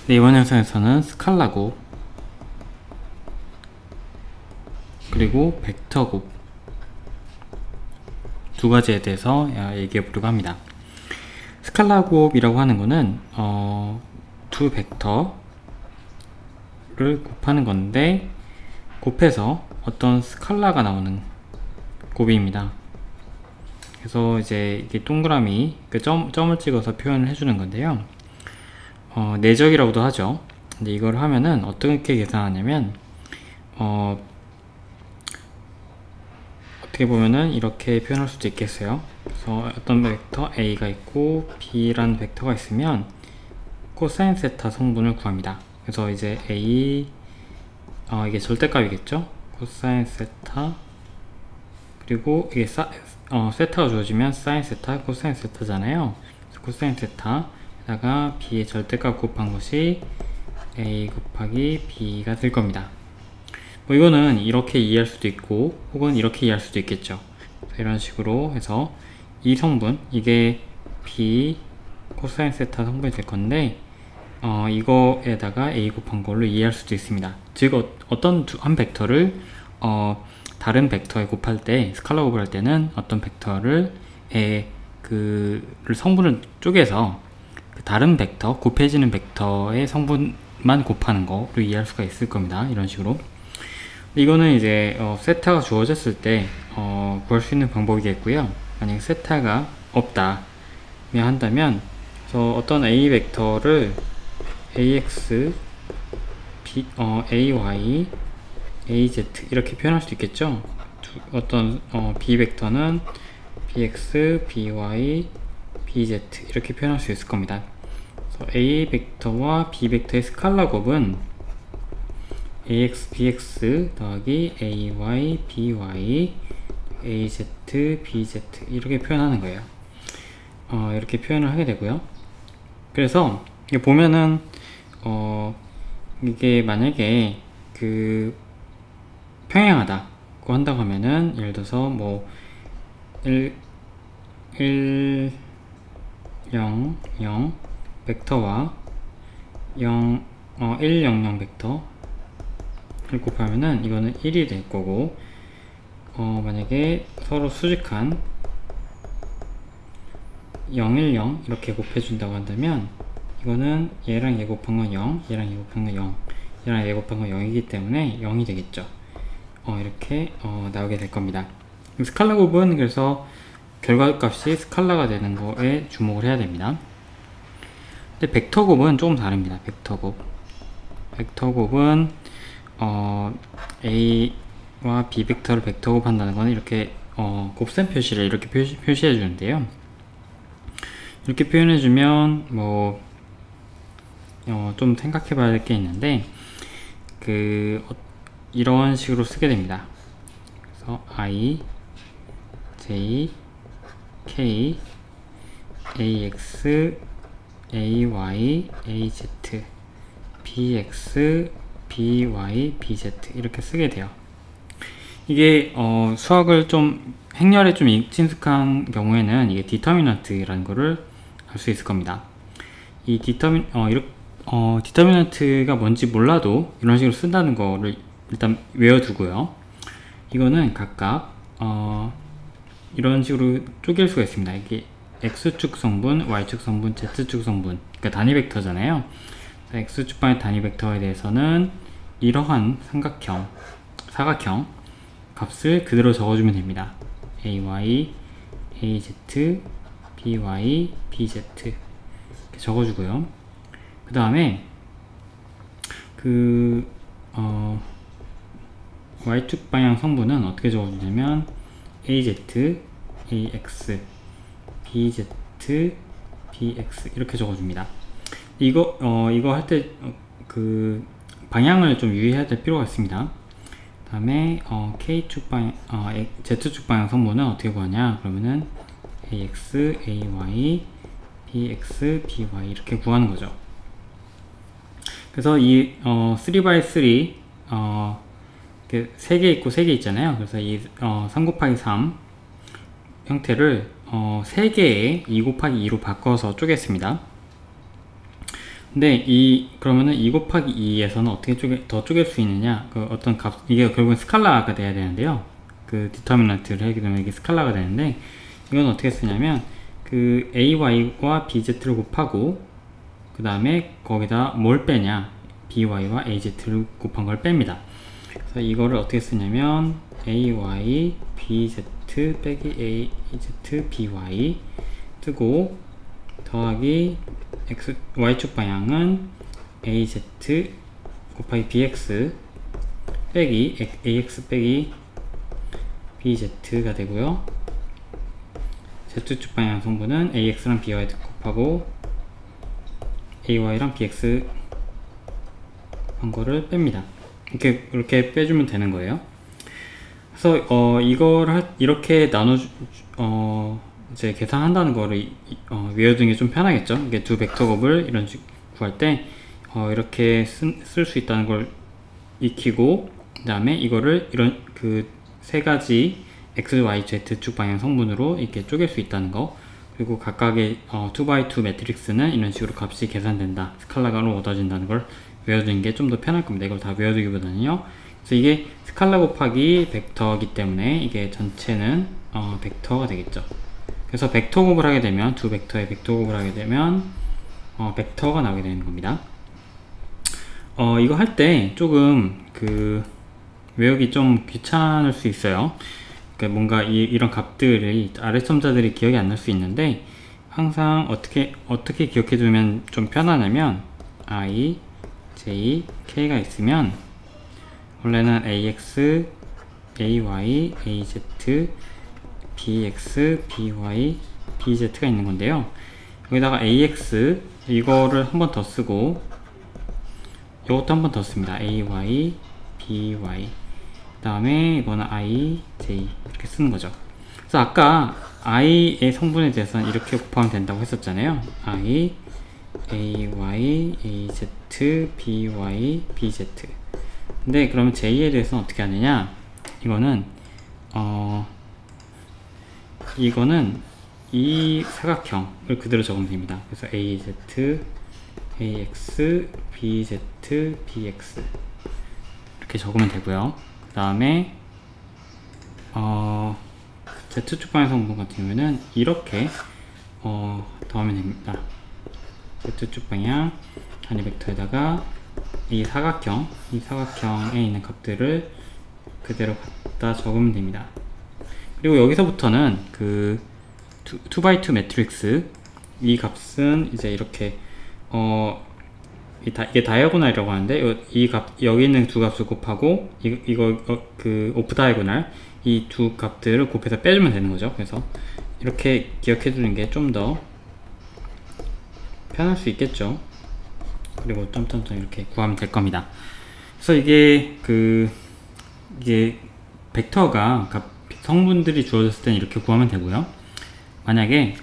네, 이번 영상에서는 스칼라 곱 그리고 벡터 곱 두 가지에 대해서 얘기해 보려고 합니다. 스칼라 곱이라고 하는 거는 두 벡터를 곱하는 건데 곱해서 어떤 스칼라가 나오는 곱입니다. 그래서 이제 이게 동그라미 점을 찍어서 표현을 해주는 건데요. 내적이라고도 하죠. 근데 이걸 하면은 어떻게 계산하냐면 어떻게 보면은 이렇게 표현할 수도 있겠어요. 그래서 어떤 벡터 A가 있고 B라는 벡터가 있으면 코사인 세타 성분을 구합니다. 그래서 이제 A 이게 절대값이겠죠. 코사인 세타 그리고 이게 세타가 주어지면 사인 세타, 코사인 세타잖아요. 그래서 코사인 세타에다가 B의 절대값 곱한 것이 A 곱하기 B가 될 겁니다. 뭐 이거는 이렇게 이해할 수도 있고 혹은 이렇게 이해할 수도 있겠죠. 이런 식으로 해서 이 성분, 이게 B 코사인 세타 성분이 될 건데 이거에다가 A 곱한 걸로 이해할 수도 있습니다. 즉 어떤 한 벡터를 다른 벡터에 곱할 때, 스칼라 곱을 할 때는 어떤 벡터를 성분을 쪼개서 다른 백터, 곱해지는 벡터의 성분만 곱하는 거로 이해할 수가 있을 겁니다. 이런 식으로. 이거는 이제 세타가 주어졌을 때 구할 수 있는 방법이겠고요. 만약에 세타가 없다며 한다면 그래서 어떤 A 벡터를 AX, AY, AZ 이렇게 표현할 수 있겠죠. 어떤 B 벡터는 BX, BY, BZ 이렇게 표현할 수 있을 겁니다. 그래서 A 벡터와 B 벡터의 스칼라 곱은 AX, BX 더하기 AY, BY, AZ, BZ 이렇게 표현하는 거예요. 이렇게 표현을 하게 되고요. 그래서 이게 보면은 이게 만약에 평행하다고 한다고 하면은 예를 들어서 뭐 1, 0, 0 벡터와 1, 0, 0 벡터 곱하면은 이거는 1이 될 거고 만약에 서로 수직한 0, 1, 0 이렇게 곱해준다고 한다면 이거는 얘랑 얘 곱한 건 0, 얘랑 얘 곱한 건 0, 얘랑 얘 곱한 건 0이기 때문에 0이 되겠죠. 이렇게 나오게 될 겁니다. 스칼라 곱은 그래서 결과값이 스칼라가 되는 거에 주목을 해야 됩니다. 근데 벡터 곱은 조금 다릅니다. 벡터 곱은 A와 B 벡터를 벡터 곱한다는 건 이렇게 곱셈 표시를 이렇게 표시해 주는데요. 이렇게 표현해 주면 뭐 좀 생각해 봐야 될 게 있는데 이런 식으로 쓰게 됩니다. 그래서 I, J, K, AX, AY, AZ, BX, BY, BZ 이렇게 쓰게 돼요. 이게 수학을 좀 행렬에 좀 친숙한 경우에는 이게 디터미넌트라는 거를 알 수 있을 겁니다. 이 디터미넌트가 뭔지 몰라도 이런 식으로 쓴다는 거를 일단 외워두고요. 이거는 각각 이런 식으로 쪼갤 수가 있습니다. 이게 X축 성분, Y축 성분, Z축 성분, 그러니까 단위 벡터잖아요. X축방의 단위 벡터에 대해서는 이러한 사각형 값을 그대로 적어주면 됩니다. AY, AZ, BY, BZ 이렇게 적어주고요. 그 다음에 Y축 방향 성분은 어떻게 적어주냐면 AZ, AX, BZ, BX 이렇게 적어줍니다. 이거 할 때 방향을 좀 유의해야 될 필요가 있습니다. 그 다음에 K축 방향, Z축 방향 성분은 어떻게 구하냐 그러면은 AX, AY, BX, BY 이렇게 구하는 거죠. 그래서 이 3x3 3개 있고 3개 있잖아요. 그래서 이 3 곱하기 3 형태를 3개의 2 곱하기 2로 바꿔서 쪼갰습니다. 근데 그러면은 2 곱하기 2에서는 어떻게 더 쪼갤 수 있느냐, 그 어떤 값, 이게 결국은 스칼라가 돼야 되는데요. 그 디터미넌트를 하게 되면 이게 스칼라가 되는데, 이건 어떻게 쓰냐면 그 ay와 bz를 곱하고 그 다음에 거기다 뭘 빼냐, by와 az를 곱한 걸 뺍니다. 그래서 이거를 어떻게 쓰냐면 ay bz 빼기 az by 뜨고 더하기 y축 방향은 az 곱하기 bx 빼기 ax 빼기 bz가 되고요. z축 방향 성분은 ax랑 by 곱하고 ay랑 bx 한 거를 뺍니다. 이렇게 빼주면 되는 거예요. 그래서 이렇게 이제 계산한다는 거를 외워두는 게 좀 편하겠죠. 이게 두 벡터 곱을 이런 식 구할 때 이렇게 쓸 수 있다는 걸 익히고, 그 다음에 이거를 이런 그 세 가지 x, y, z 축 방향 성분으로 이렇게 쪼갤 수 있다는 거, 그리고 각각의 2x2 매트릭스는 이런 식으로 값이 계산된다, 스칼라가로 얻어진다는 걸 외워두는 게 좀 더 편할 겁니다. 이걸 다 외워두기보다는요. 그래서 이게 스칼라 곱하기 벡터이기 때문에 이게 전체는 벡터가 되겠죠. 그래서 벡터 곱을 하게 되면, 두 벡터의 벡터 곱을 하게 되면 벡터가 나오게 되는 겁니다. 이거 할 때 조금 외우기 좀 귀찮을 수 있어요. 그러니까 뭔가 이런 값들이 아래첨자들이 기억이 안 날 수 있는데, 항상 어떻게 기억해 두면 좀 편하냐면 i, j, k가 있으면 원래는 ax, ay, az, bx, by, bz가 있는 건데요. 여기다가 ax 이거를 한 번 더 쓰고 이것도 한 번 더 씁니다. ay, by, 그 다음에 이거는 i, j 이렇게 쓰는 거죠. 그래서 아까 i의 성분에 대해서는 이렇게 곱하면 된다고 했었잖아요. i, ay, az, by, bz. 근데 그러면 j에 대해서는 어떻게 하느냐, 이거는 이 사각형을 그대로 적으면 됩니다. 그래서 az, ax, bz, bx 이렇게 적으면 되고요. 그 다음에 z축 방향 성분 같은 경우에는 이렇게 더하면 됩니다. z축 방향 단위 벡터에다가 이 사각형에 있는 값들을 그대로 갖다 적으면 됩니다. 그리고 여기서부터는 그 2x2 매트릭스 이 값은 이제 이렇게 이게 다이아고날이라고 하는데, 여기 있는 두 값을 곱하고 그 오프 다이아고날 이 두 값들을 곱해서 빼주면 되는 거죠. 그래서 이렇게 기억해 두는 게 좀 더 편할 수 있겠죠. 그리고 점점점 이렇게 구하면 될 겁니다. 그래서 이게 벡터가 성분들이 주어졌을 때는 이렇게 구하면 되고요. 만약에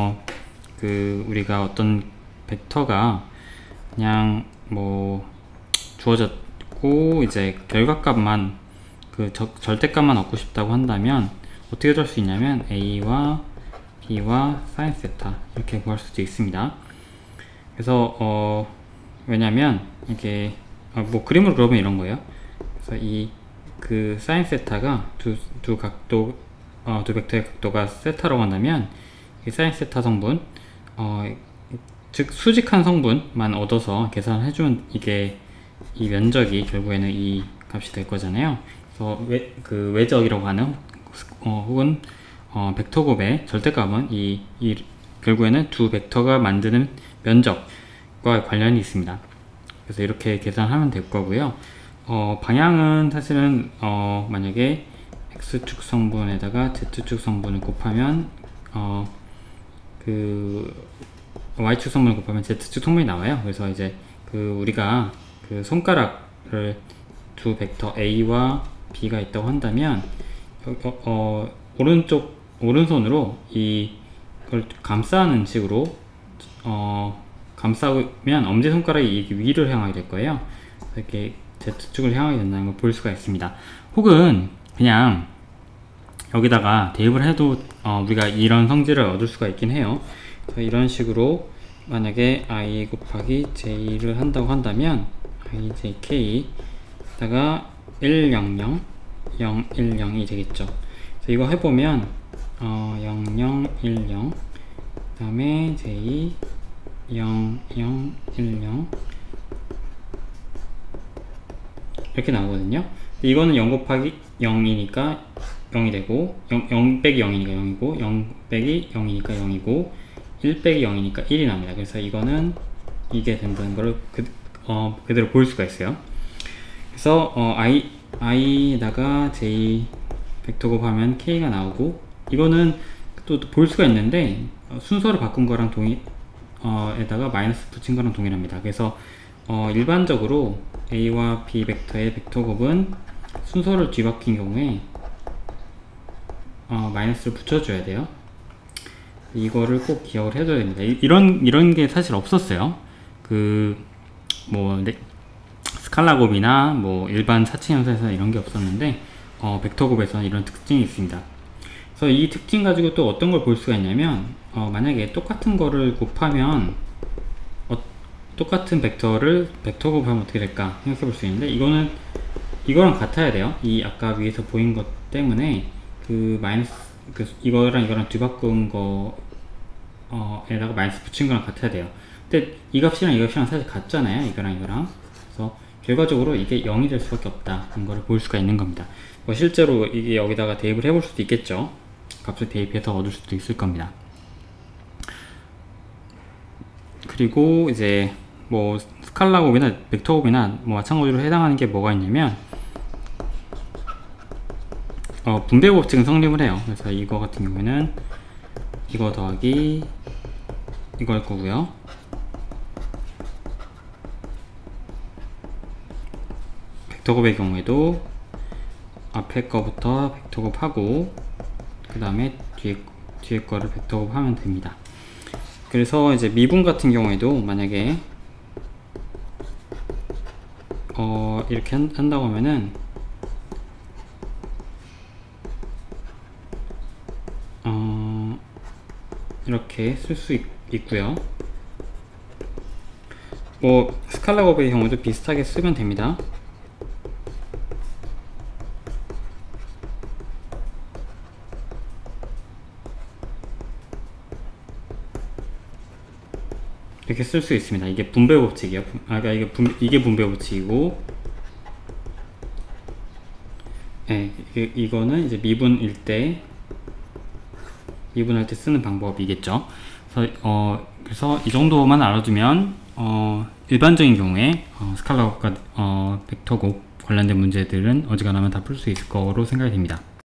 우리가 어떤 벡터가 그냥 뭐 주어졌고 이제 결과값만 절대값만 얻고 싶다고 한다면 어떻게 될 수 있냐면 a와 b와 sin 세타 이렇게 구할 수도 있습니다. 그래서 왜냐면 이게 뭐 그림으로 그려보면 이런 거예요. 그래서 그 sin 세타가 두 벡터의 각도가 세타라고 한다면 이 sin 세타 성분, 즉 수직한 성분만 얻어서 계산을 해주면 이게 이 면적이 결국에는 이 값이 될 거잖아요. 그래서 그 외적이라고 하는 혹은 벡터 곱의 절대값은 결국에는 두 벡터가 만드는 면적과 관련이 있습니다. 그래서 이렇게 계산하면 될 거고요. 방향은 사실은 만약에 x축 성분에다가 z축 성분을 곱하면 그 y축 성분을 곱하면 z축 성분이 나와요. 그래서 이제 우리가 그 손가락을 두 벡터 a와 b가 있다고 한다면 오른손으로 이걸 감싸는 식으로 감싸면 엄지손가락이 위를 향하게 될 거예요. 이렇게 z축을 향하게 된다는 걸 볼 수가 있습니다. 혹은 그냥 여기다가 대입을 해도 우리가 이런 성질을 얻을 수가 있긴 해요. 그래서 이런 식으로 만약에 i 곱하기 j를 한다고 한다면 ijk 다가 100 010이 되겠죠. 그래서 이거 해보면 0010 그 다음에 j 0010 이렇게 나오거든요. 이거는 0 곱하기 0이니까 0이 되고 0 빼기 0이니까 0이고 0 빼기 0이니까 0이고 1 빼기 0이니까 1이 납니다. 그래서 이거는 이게 된다는 걸 그대로 볼 수가 있어요. 그래서 i에다가 j 벡터 곱하면 k가 나오고, 이거는 또 볼 수가 있는데 순서를 바꾼 거랑 에다가 마이너스 붙인 거랑 동일합니다. 그래서 일반적으로 a와 b 벡터의 벡터 곱은 순서를 뒤바뀐 경우에 마이너스를 붙여줘야 돼요. 이거를 꼭 기억을 해줘야 됩니다. 이런 게 사실 없었어요. 스칼라 곱이나 일반 사칙 함수에서는 이런 게 없었는데 벡터 곱에서는 이런 특징이 있습니다. 그래서 이 특징 가지고 또 어떤 걸 볼 수가 있냐면 만약에 똑같은 거를 곱하면 똑같은 벡터를 벡터 곱하면 어떻게 될까 생각해 볼 수 있는데, 이거랑 같아야 돼요. 이 아까 위에서 보인 것 때문에 이거랑 뒤바꾼 에다가 마이너스 붙인 거랑 같아야 돼요. 근데 이 값이랑 이 값이랑 사실 같잖아요. 이거랑. 그래서 결과적으로 이게 0이 될 수밖에 없다는 걸 볼 수가 있는 겁니다. 실제로 이게 여기다가 대입을 해볼 수도 있겠죠. 값을 대입해서 얻을 수도 있을 겁니다. 그리고 이제 스칼라 곱이나 벡터 곱이나 마찬가지로 해당하는 게 뭐가 있냐면 분배 법칙은 성립을 해요. 그래서 이거 같은 경우에는 이거 더하기 이걸 거고요. 벡터 곱의 경우에도 앞에 거부터 벡터 곱하고 그 다음에 뒤에 거를 벡터 곱하면 됩니다. 그래서 이제 미분 같은 경우에도 만약에 이렇게 한다고 하면은 이렇게 쓸 수 있고요. 스칼라 곱의 경우도 비슷하게 쓰면 됩니다. 이렇게 쓸 수 있습니다. 이게 분배 법칙이에요. 이게 분배 법칙이고, 네, 이거는 이제 미분할 때 쓰는 방법이겠죠. 그래서 이 정도만 알아두면 일반적인 경우에 스칼라 곱과 벡터 곱 관련된 문제들은 어지간하면 다 풀 수 있을 거로 생각이 됩니다.